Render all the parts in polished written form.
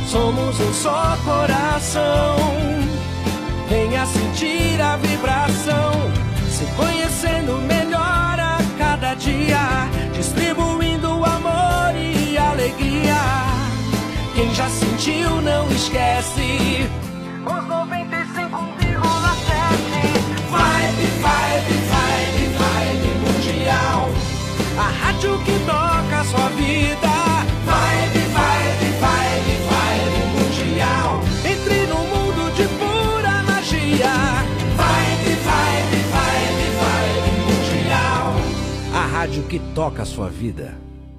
somos um só coração. Venha sentir a vibração, se conhecendo melhor a cada dia, distribuindo amor e alegria. Quem já sentiu não esquece os 95,7. Vibe mundial, a rádio que toca a sua vida. Vibe mundial, entre no mundo de pura magia. Vibe mundial, a rádio que toca a sua vida.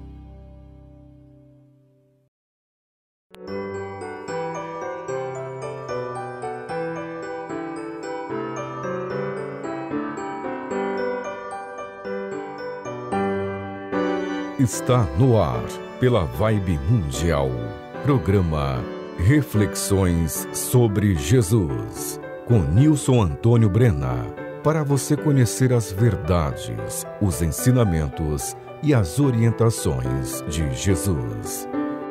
Está no ar, pela Vibe Mundial, programa Reflexões sobre Jesus, com Nilson Antônio Brena, para você conhecer as verdades, os ensinamentos e as orientações de Jesus.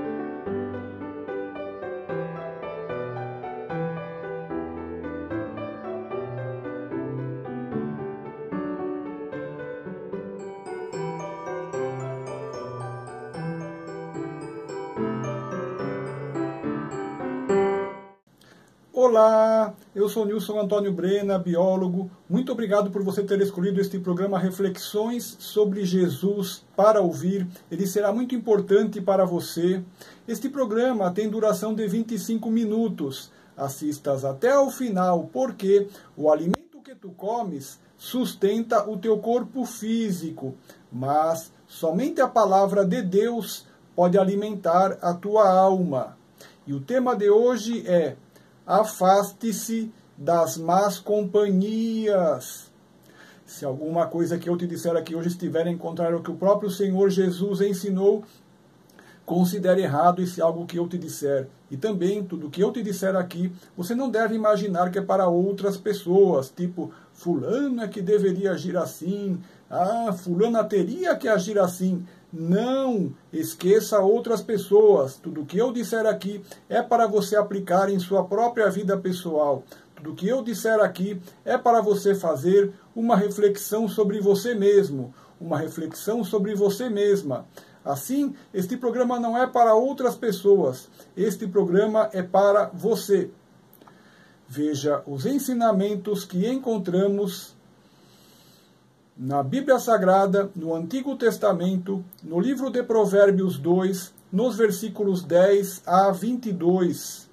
Olá, eu sou Nilson Antônio Brena, biólogo. Muito obrigado por você ter escolhido este programa Reflexões sobre Jesus para ouvir. Ele será muito importante para você. Este programa tem duração de 25 minutos. Assistas até ao final, porque o alimento que tu comes sustenta o teu corpo físico, mas somente a palavra de Deus pode alimentar a tua alma. E o tema de hoje é: afaste-se das más companhias. Se alguma coisa que eu te disser aqui hoje estiver em contrário ao que o próprio Senhor Jesus ensinou, considere errado esse algo que eu te disser. E também, tudo que eu te disser aqui, você não deve imaginar que é para outras pessoas, tipo, fulano é que deveria agir assim, fulana teria que agir assim. Não esqueça outras pessoas. Tudo que eu disser aqui é para você aplicar em sua própria vida pessoal. Tudo que eu disser aqui é para você fazer uma reflexão sobre você mesmo, uma reflexão sobre você mesma. Assim, este programa não é para outras pessoas, este programa é para você. Veja os ensinamentos que encontramos na Bíblia Sagrada, no Antigo Testamento, no livro de Provérbios 2, nos versículos 10 a 22.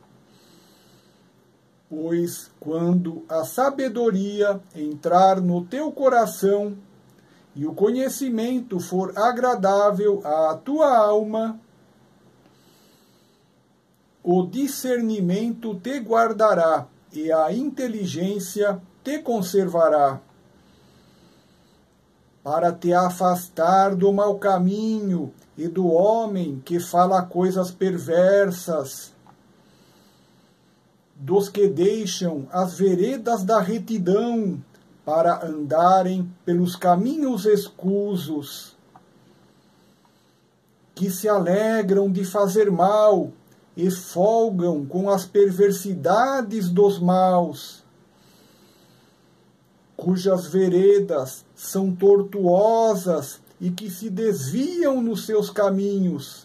Pois quando a sabedoria entrar no teu coração e o conhecimento for agradável à tua alma, o discernimento te guardará e a inteligência te conservará, para te afastar do mau caminho e do homem que fala coisas perversas, dos que deixam as veredas da retidão para andarem pelos caminhos escusos, que se alegram de fazer mal e folgam com as perversidades dos maus, cujas veredas são tortuosas e que se desviam nos seus caminhos,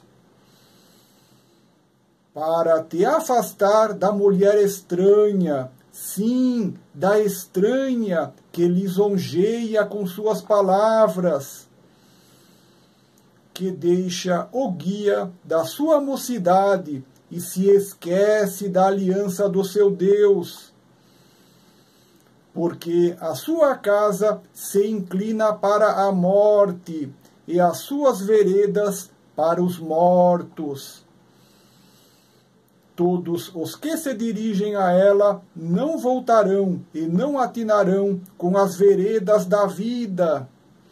para te afastar da mulher estranha, sim, da estranha que lisonjeia com suas palavras, que deixa o guia da sua mocidade e se esquece da aliança do seu Deus, porque a sua casa se inclina para a morte e as suas veredas para os mortos. Todos os que se dirigem a ela não voltarão e não atinarão com as veredas da vida,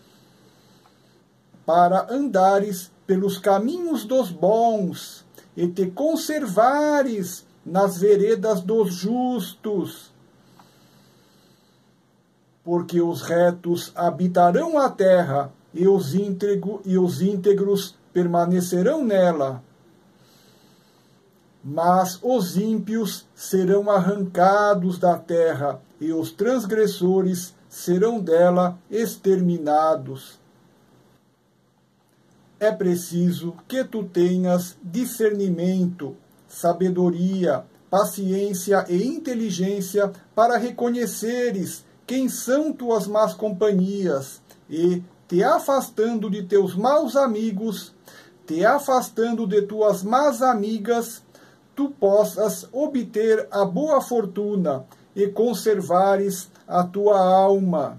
para andares pelos caminhos dos bons e te conservares nas veredas dos justos. Porque os retos habitarão a terra e os íntegros permanecerão nela. Mas os ímpios serão arrancados da terra, e os transgressores serão dela exterminados. É preciso que tu tenhas discernimento, sabedoria, paciência e inteligência para reconheceres quem são tuas más companhias e, te afastando de teus maus amigos, te afastando de tuas más amigas, tu possas obter a boa fortuna e conservares a tua alma.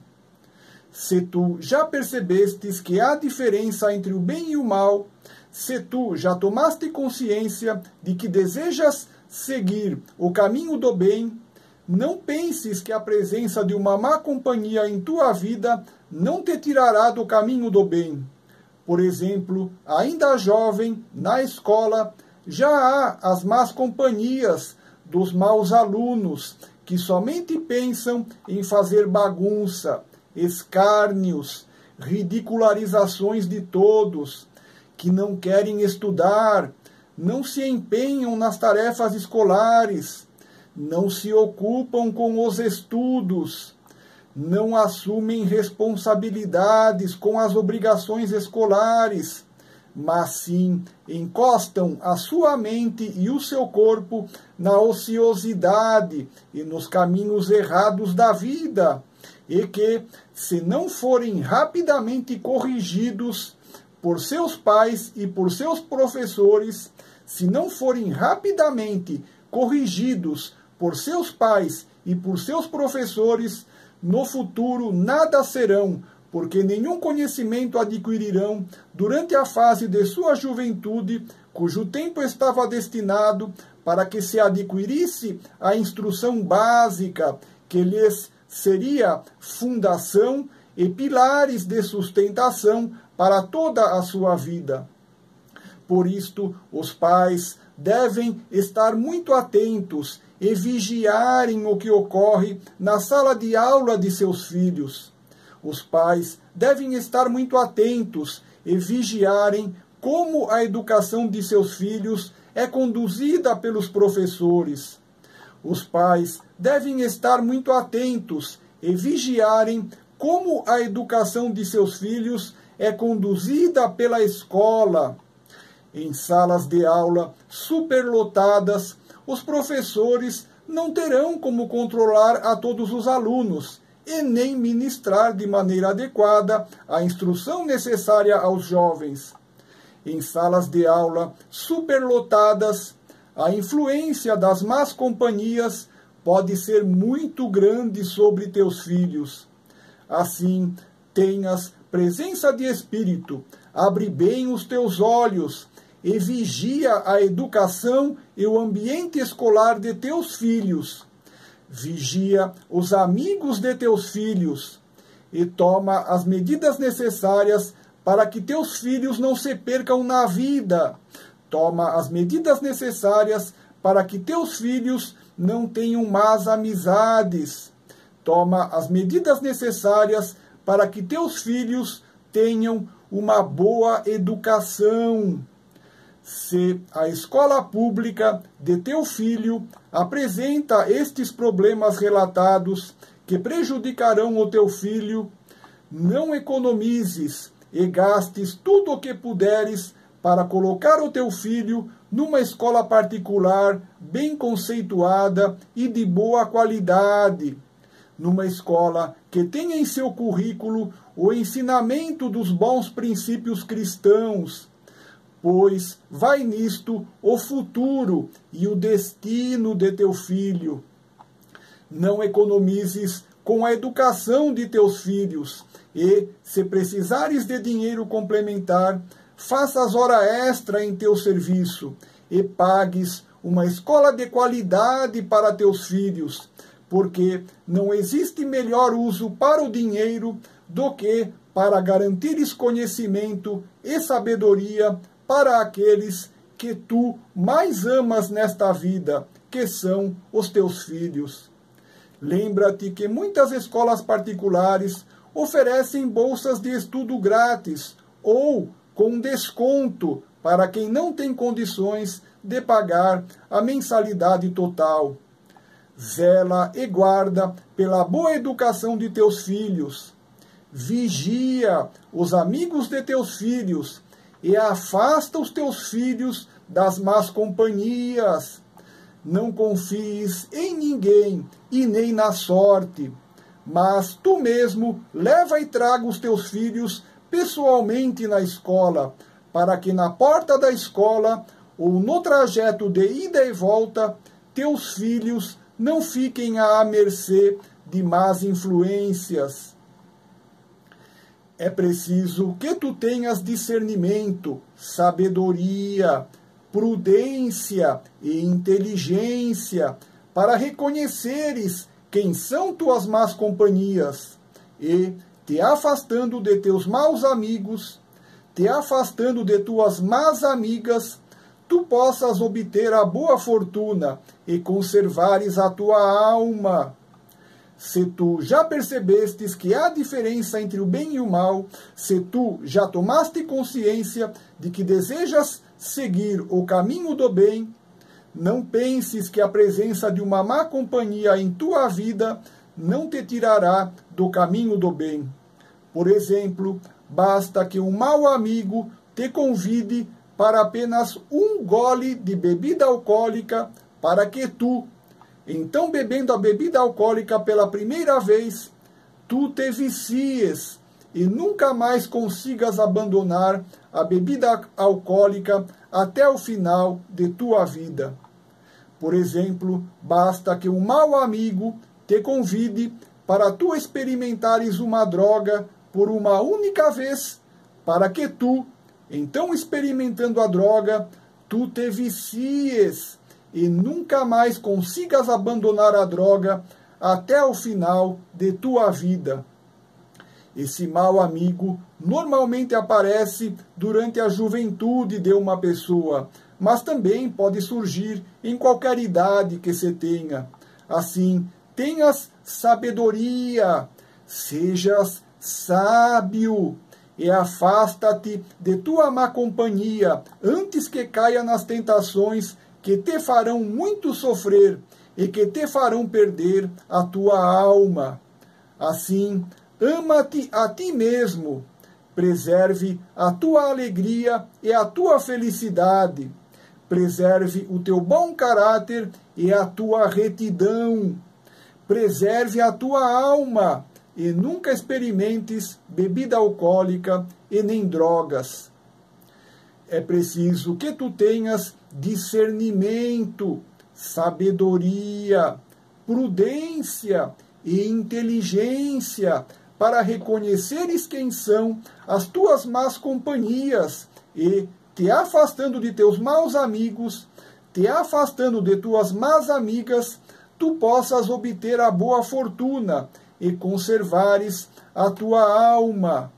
Se tu já percebestes que há diferença entre o bem e o mal, se tu já tomaste consciência de que desejas seguir o caminho do bem, não penses que a presença de uma má companhia em tua vida não te tirará do caminho do bem. Por exemplo, ainda jovem, na escola, já há as más companhias dos maus alunos, que somente pensam em fazer bagunça, escárnios, ridicularizações de todos, que não querem estudar, não se empenham nas tarefas escolares, não se ocupam com os estudos, não assumem responsabilidades com as obrigações escolares, mas sim encostam a sua mente e o seu corpo na ociosidade e nos caminhos errados da vida, e que, se não forem rapidamente corrigidos por seus pais e por seus professores, se não forem rapidamente corrigidos por seus pais e por seus professores, no futuro nada serão, porque nenhum conhecimento adquirirão durante a fase de sua juventude, cujo tempo estava destinado para que se adquirisse a instrução básica, que lhes seria fundação e pilares de sustentação para toda a sua vida. Por isto, os pais devem estar muito atentos e vigiarem o que ocorre na sala de aula de seus filhos. Os pais devem estar muito atentos e vigiarem como a educação de seus filhos é conduzida pelos professores. Os pais devem estar muito atentos e vigiarem como a educação de seus filhos é conduzida pela escola. Em salas de aula superlotadas, os professores não terão como controlar a todos os alunos e nem ministrar de maneira adequada a instrução necessária aos jovens. Em salas de aula superlotadas, a influência das más companhias pode ser muito grande sobre teus filhos. Assim, tenhas presença de espírito, abre bem os teus olhos e vigia a educação e o ambiente escolar de teus filhos. Vigia os amigos de teus filhos e toma as medidas necessárias para que teus filhos não se percam na vida. Toma as medidas necessárias para que teus filhos não tenham más amizades. Toma as medidas necessárias para que teus filhos tenham uma boa educação. Se a escola pública de teu filho apresenta estes problemas relatados que prejudicarão o teu filho, não economizes e gastes tudo o que puderes para colocar o teu filho numa escola particular bem conceituada e de boa qualidade, numa escola que tenha em seu currículo o ensinamento dos bons princípios cristãos, pois vai nisto o futuro e o destino de teu filho. Não economizes com a educação de teus filhos e, se precisares de dinheiro complementar, faças hora extra em teu serviço e pagues uma escola de qualidade para teus filhos, porque não existe melhor uso para o dinheiro do que para garantires conhecimento e sabedoria para aqueles que tu mais amas nesta vida, que são os teus filhos. Lembra-te que muitas escolas particulares oferecem bolsas de estudo grátis ou com desconto para quem não tem condições de pagar a mensalidade total. Zela e guarda pela boa educação de teus filhos. Vigia os amigos de teus filhos e afasta os teus filhos das más companhias. Não confies em ninguém e nem na sorte, mas tu mesmo leva e traga os teus filhos pessoalmente na escola, para que na porta da escola ou no trajeto de ida e volta, teus filhos não fiquem à mercê de más influências. É preciso que tu tenhas discernimento, sabedoria, prudência e inteligência para reconheceres quem são tuas más companhias e, te afastando de teus maus amigos, te afastando de tuas más amigas, tu possas obter a boa fortuna e conservares a tua alma. Se tu já percebestes que há diferença entre o bem e o mal, se tu já tomaste consciência de que desejas seguir o caminho do bem, não penses que a presença de uma má companhia em tua vida não te tirará do caminho do bem. Por exemplo, basta que um mau amigo te convide para apenas um gole de bebida alcoólica para que tu, então bebendo a bebida alcoólica pela primeira vez, tu te vicies e nunca mais consigas abandonar a bebida alcoólica até o final de tua vida. Por exemplo, basta que um mau amigo te convide para tu experimentares uma droga por uma única vez, para que tu, então experimentando a droga, tu te vicies e nunca mais consigas abandonar a droga até o final de tua vida. Esse mau amigo normalmente aparece durante a juventude de uma pessoa, mas também pode surgir em qualquer idade que se tenha. Assim, tenhas sabedoria, sejas sábio e afasta-te de tua má companhia antes que caia nas tentações que te farão muito sofrer e que te farão perder a tua alma. Assim, ama-te a ti mesmo, preserve a tua alegria e a tua felicidade, preserve o teu bom caráter e a tua retidão, preserve a tua alma e nunca experimentes bebida alcoólica e nem drogas. É preciso que tu tenhas discernimento, sabedoria, prudência e inteligência para reconheceres quem são as tuas más companhias e, te afastando de teus maus amigos, te afastando de tuas más amigas, tu possas obter a boa fortuna e conservares a tua alma.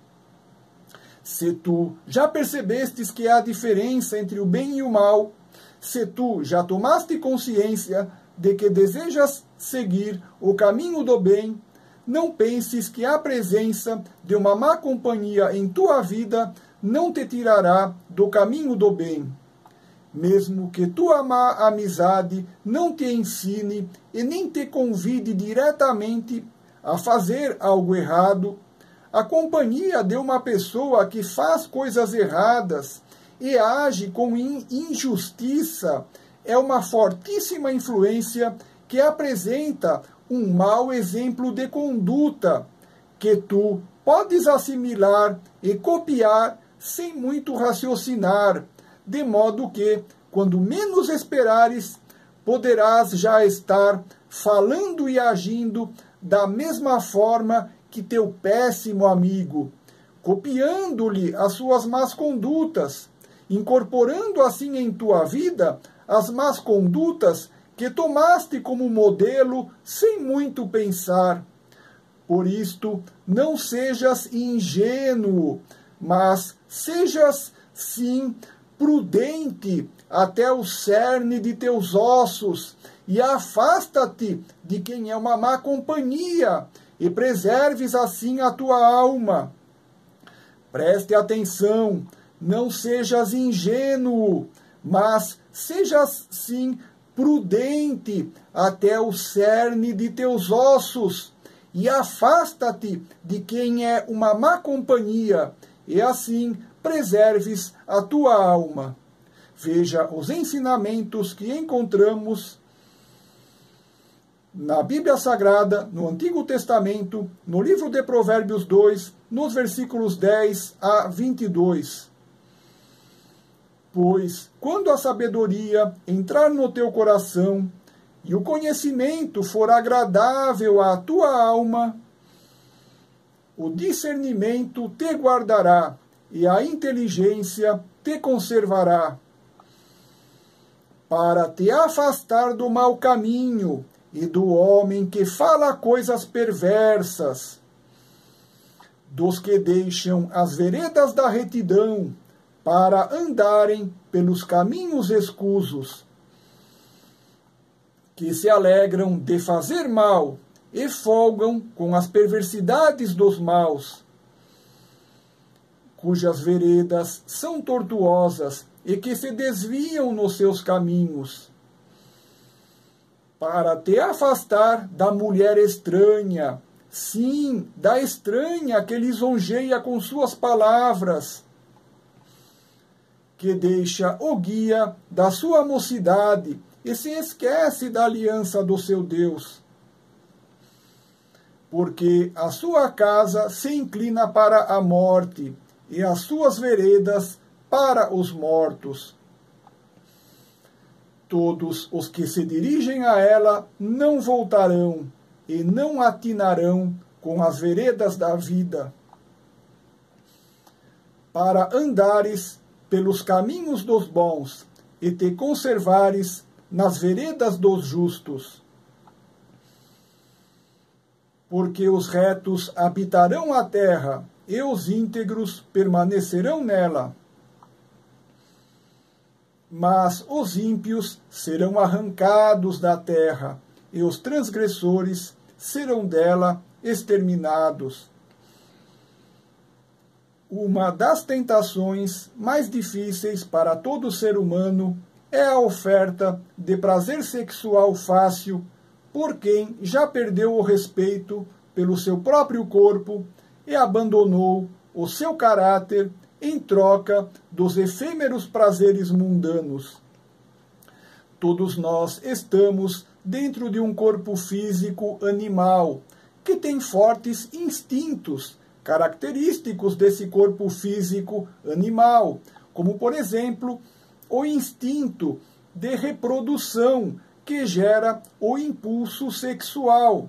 Se tu já percebestes que há diferença entre o bem e o mal, se tu já tomaste consciência de que desejas seguir o caminho do bem, não penses que a presença de uma má companhia em tua vida não te tirará do caminho do bem. Mesmo que tua má amizade não te ensine e nem te convide diretamente a fazer algo errado, a companhia de uma pessoa que faz coisas erradas e age com injustiça é uma fortíssima influência que apresenta um mau exemplo de conduta que tu podes assimilar e copiar sem muito raciocinar, de modo que, quando menos esperares, poderás já estar falando e agindo da mesma forma que teu péssimo amigo, copiando-lhe as suas más condutas, incorporando assim em tua vida as más condutas que tomaste como modelo sem muito pensar. Por isto, não sejas ingênuo, mas sejas, sim, prudente até o cerne de teus ossos, e afasta-te de quem é uma má companhia, e preserves assim a tua alma. Preste atenção, não sejas ingênuo, mas seja sim prudente até o cerne de teus ossos, e afasta-te de quem é uma má companhia, e assim preserves a tua alma. Veja os ensinamentos que encontramos na Bíblia Sagrada, no Antigo Testamento, no livro de Provérbios 2, nos versículos 10 a 22. Pois, quando a sabedoria entrar no teu coração, e o conhecimento for agradável à tua alma, o discernimento te guardará, e a inteligência te conservará, para te afastar do mau caminho e do homem que fala coisas perversas, dos que deixam as veredas da retidão, para andarem pelos caminhos escusos, que se alegram de fazer mal e folgam com as perversidades dos maus, cujas veredas são tortuosas e que se desviam nos seus caminhos, para te afastar da mulher estranha, sim, da estranha que lisonjeia com suas palavras, que deixa o guia da sua mocidade e se esquece da aliança do seu Deus. Porque a sua casa se inclina para a morte, e as suas veredas para os mortos. Todos os que se dirigem a ela não voltarão, e não atinarão com as veredas da vida. Para andares pelos caminhos dos bons, e te conservares nas veredas dos justos. Porque os retos habitarão a terra, e os íntegros permanecerão nela. Mas os ímpios serão arrancados da terra, e os transgressores serão dela exterminados. Uma das tentações mais difíceis para todo ser humano é a oferta de prazer sexual fácil por quem já perdeu o respeito pelo seu próprio corpo e abandonou o seu caráter em troca dos efêmeros prazeres mundanos. Todos nós estamos dentro de um corpo físico animal, que tem fortes instintos característicos desse corpo físico animal, como, por exemplo, o instinto de reprodução, que gera o impulso sexual.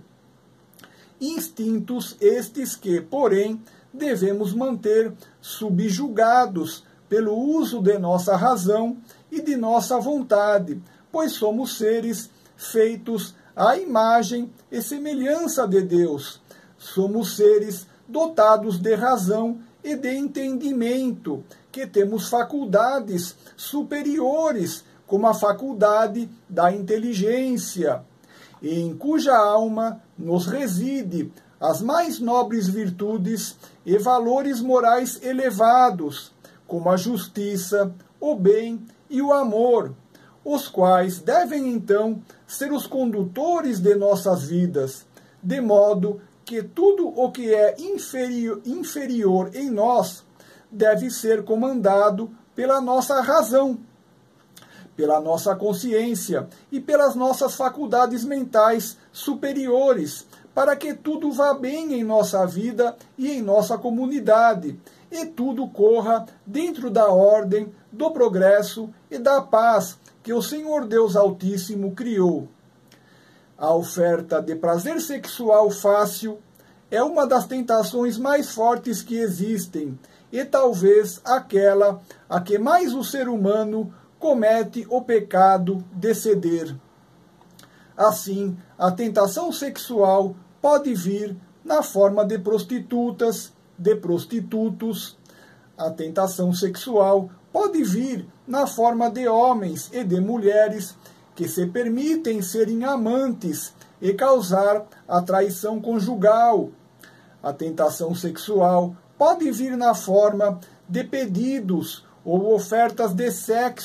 Instintos estes que, porém, devemos manter subjugados pelo uso de nossa razão e de nossa vontade, pois somos seres feitos à imagem e semelhança de Deus. Somos seres dotados de razão e de entendimento, que temos faculdades superiores, como a faculdade da inteligência, e em cuja alma nos reside as mais nobres virtudes e valores morais elevados, como a justiça, o bem e o amor, os quais devem então ser os condutores de nossas vidas, de modo que tudo o que é inferior em nós deve ser comandado pela nossa razão, pela nossa consciência e pelas nossas faculdades mentais superiores, para que tudo vá bem em nossa vida e em nossa comunidade, e tudo corra dentro da ordem, do progresso e da paz que o Senhor Deus Altíssimo criou. A oferta de prazer sexual fácil é uma das tentações mais fortes que existem, e talvez aquela a que mais o ser humano comete o pecado de ceder. Assim, a tentação sexual pode vir na forma de prostitutas, de prostitutos. A tentação sexual pode vir na forma de homens e de mulheres que se permitem serem amantes e causar a traição conjugal. A tentação sexual pode vir na forma de pedidos ou ofertas de sexo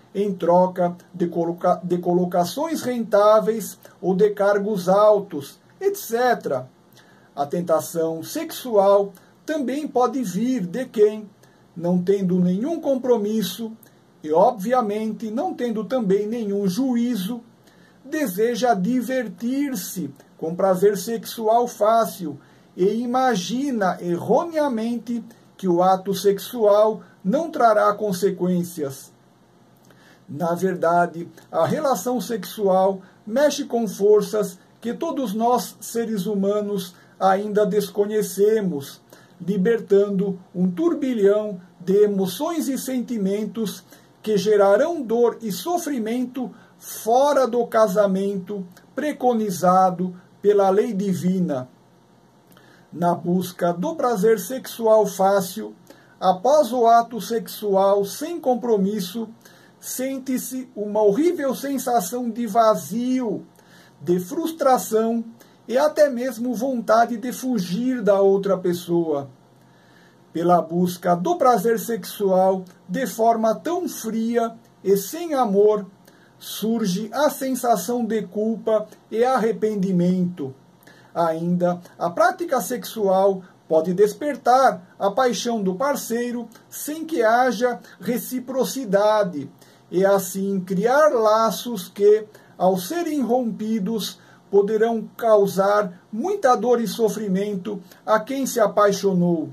em troca de colocações rentáveis ou de cargos altos, etc. A tentação sexual também pode vir de quem, não tendo nenhum compromisso e, obviamente, não tendo também nenhum juízo, deseja divertir-se com prazer sexual fácil e imagina erroneamente que o ato sexual não trará consequências. Na verdade, a relação sexual mexe com forças que todos nós, seres humanos, ainda desconhecemos, libertando um turbilhão de emoções e sentimentos que gerarão dor e sofrimento fora do casamento preconizado pela lei divina. Na busca do prazer sexual fácil, após o ato sexual sem compromisso, sente-se uma horrível sensação de vazio, de frustração e até mesmo vontade de fugir da outra pessoa. Pela busca do prazer sexual de forma tão fria e sem amor, surge a sensação de culpa e arrependimento. Ainda, a prática sexual pode despertar a paixão do parceiro sem que haja reciprocidade e assim criar laços que, ao serem rompidos, poderão causar muita dor e sofrimento a quem se apaixonou.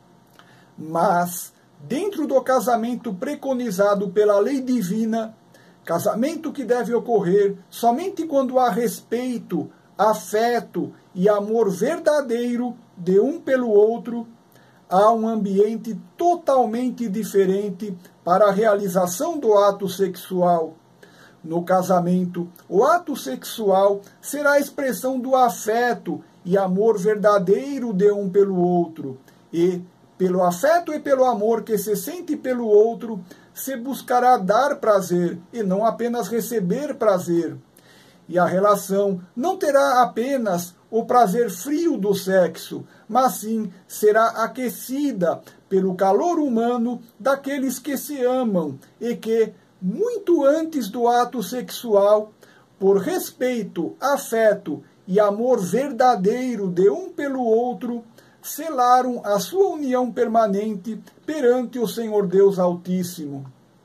Mas, dentro do casamento preconizado pela lei divina, casamento que deve ocorrer somente quando há respeito, afeto e amor verdadeiro de um pelo outro, há um ambiente totalmente diferente para a realização do ato sexual. No casamento, o ato sexual será a expressão do afeto e amor verdadeiro de um pelo outro. E, pelo afeto e pelo amor que se sente pelo outro, se buscará dar prazer e não apenas receber prazer. E a relação não terá apenas o prazer frio do sexo, mas sim será aquecida pelo calor humano daqueles que se amam e que, muito antes do ato sexual, por respeito, afeto e amor verdadeiro de um pelo outro, selaram a sua união permanente perante o Senhor Deus Altíssimo.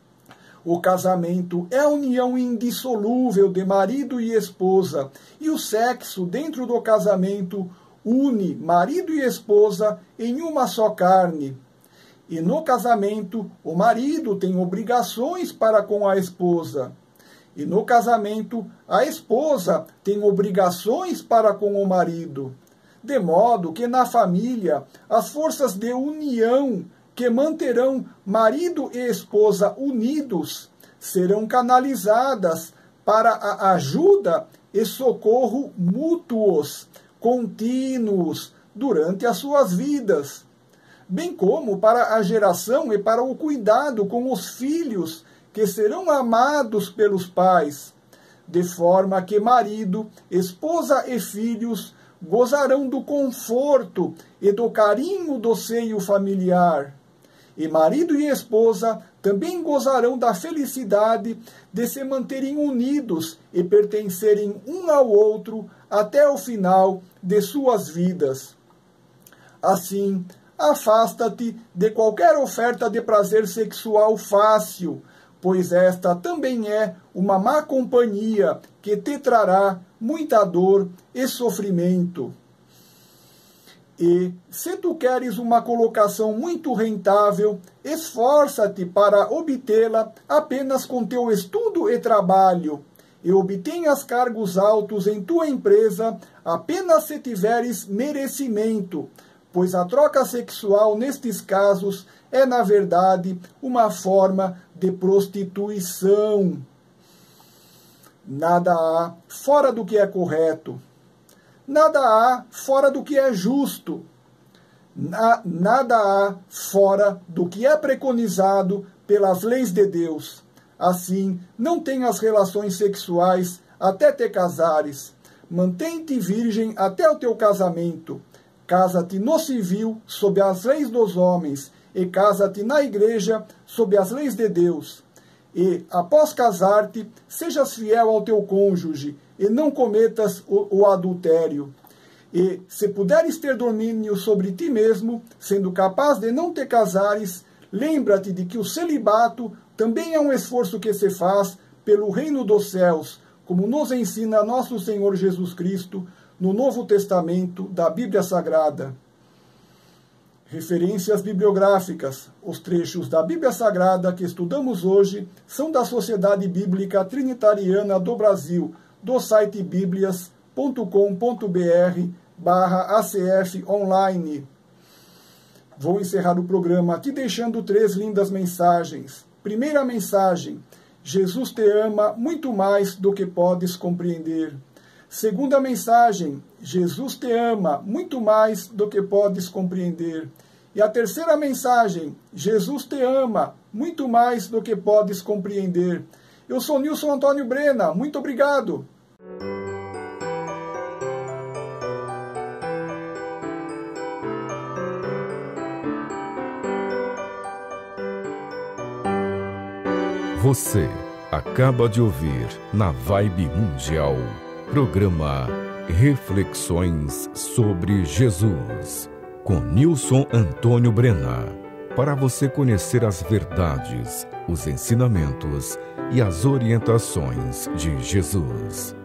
O casamento é a união indissolúvel de marido e esposa, e o sexo dentro do casamento une marido e esposa em uma só carne. E no casamento, o marido tem obrigações para com a esposa. E no casamento, a esposa tem obrigações para com o marido. De modo que na família, as forças de união que manterão marido e esposa unidos serão canalizadas para a ajuda e socorro mútuos, contínuos, durante as suas vidas, bem como para a geração e para o cuidado com os filhos que serão amados pelos pais, de forma que marido, esposa e filhos gozarão do conforto e do carinho do seio familiar. E marido e esposa também gozarão da felicidade de se manterem unidos e pertencerem um ao outro até o final de suas vidas. Assim, afasta-te de qualquer oferta de prazer sexual fácil, pois esta também é uma má companhia que te trará muita dor e sofrimento. E, se tu queres uma colocação muito rentável, esforça-te para obtê-la apenas com teu estudo e trabalho, e obtenhas cargos altos em tua empresa apenas se tiveres merecimento, pois a troca sexual nestes casos é, na verdade, uma forma de prostituição. Nada há fora do que é correto. Nada há fora do que é justo. Nada há fora do que é preconizado pelas leis de Deus. Assim, não tenhas relações sexuais até te casares. Mantém-te virgem até o teu casamento. Casa-te no civil sob as leis dos homens e casa-te na igreja sob as leis de Deus. E, após casar-te, sejas fiel ao teu cônjuge e não cometas o adultério. E, se puderes ter domínio sobre ti mesmo, sendo capaz de não te casares, lembra-te de que o celibato também é um esforço que se faz pelo reino dos céus, como nos ensina nosso Senhor Jesus Cristo no Novo Testamento da Bíblia Sagrada. Referências bibliográficas. Os trechos da Bíblia Sagrada que estudamos hoje são da Sociedade Bíblica Trinitariana do Brasil, do site biblias.com.br/ACF online. Vou encerrar o programa aqui deixando 3 lindas mensagens. Primeira mensagem: Jesus te ama muito mais do que podes compreender. Segunda mensagem: Jesus te ama muito mais do que podes compreender. E a terceira mensagem: Jesus te ama muito mais do que podes compreender. Eu sou Nilson Antônio Brena, muito obrigado. Você acaba de ouvir na Vibe Mundial, programa Reflexões sobre Jesus, com Nilson Antônio Brena, para você conhecer as verdades, os ensinamentos e as orientações de Jesus.